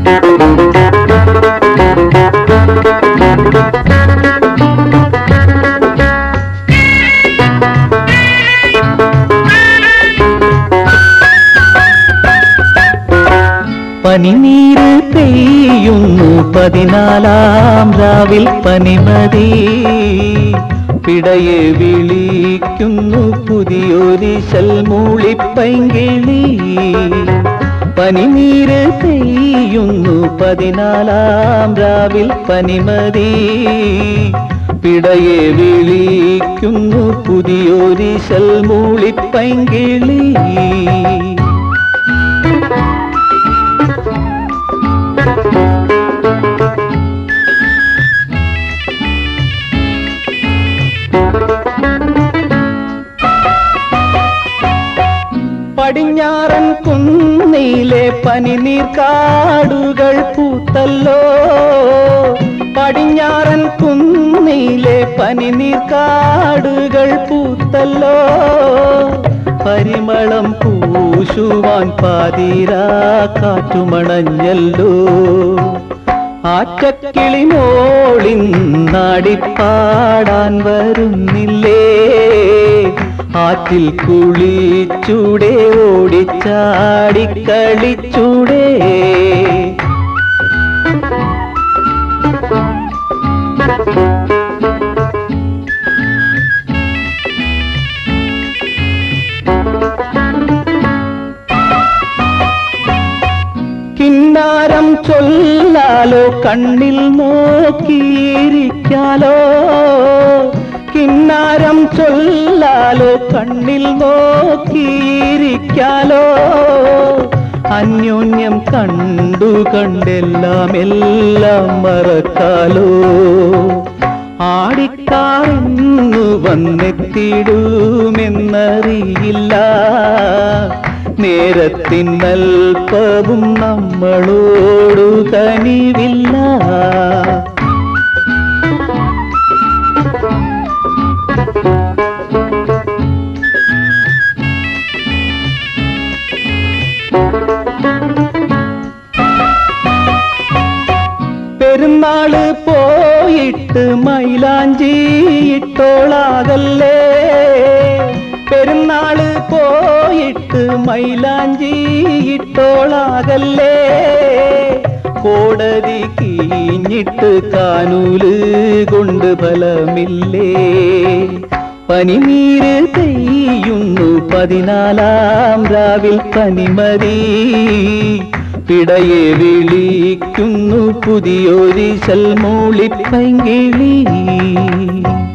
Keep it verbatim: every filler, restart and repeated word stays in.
പനിനീര് പെയ്യുന്നു പതിനാലാം രാവിൽ പനിമതി പിടയെ വിളിക്കുന്നു പുതിയൊരിശൽ മൂളിപ്പൈങ്കിളി. പനിനീര് പെയ്യുന്നു പതിനാലാം രാവിൽ പനിമതി പിടയെ വിളിക്കുന്നു പുതിയൊരിശൽ മൂളിപ്പൈങ്കിളി. പടിഞ്ഞാറൻ കുന്നിലെ പനിനീർക്കാടുകൾ പൂത്തല്ലോ. പടിഞ്ഞാറൻ കുന്നിലെ പനിനീർക്കാടുകൾ പൂത്തല്ലോ. പരിമളം പൂശുവാൻ പാതിരാ കാറ്റുമണഞ്ഞല്ലോ. ആറ്റക്കിളി മോളിന്നാടിപ്പാടാൻ വരുന്നില്ലേ. ആറ്റിൽ കുളിച്ചൂടെ ഓടിച്ചാടിക്കളിച്ചൂടെ. കിന്നാരം ചൊല്ലാലോ കണ്ണിൽ നോക്കിയിരിക്കാലോ. കിന്നാരം ചൊല്ലാലോ കണ്ണിൽ നോക്കിയിരിക്കാലോ. അന്യോന്യം കണ്ടു കണ്ടെല്ലാം എല്ലാം മറക്കാലോ. ആടിക്കാറെന്നു വന്നെത്തിടുമെന്നറിയില്ല. നേരത്തിനൽപ്പവും നമ്മളോടു കനിവില്ല. പെരുന്നാള് പോയിട്ട് മൈലാഞ്ചി ഇട്ടോളാകല്ലേ. പെരുന്നാള് പോയിട്ട് മൈലാഞ്ചി ഇട്ടോളാകല്ലേ. കോടതി കീഞ്ഞിട്ട് കാനൂല് കൊണ്ട് ഫലമില്ലേ. പനിനീര് പെയ്യുന്നു പതിനാലാം രാവിൽ പനിമതി പിടയെ വിളിക്കുന്നു പുതിയൊരിശൽ മൂളിപ്പൈങ്കിളി.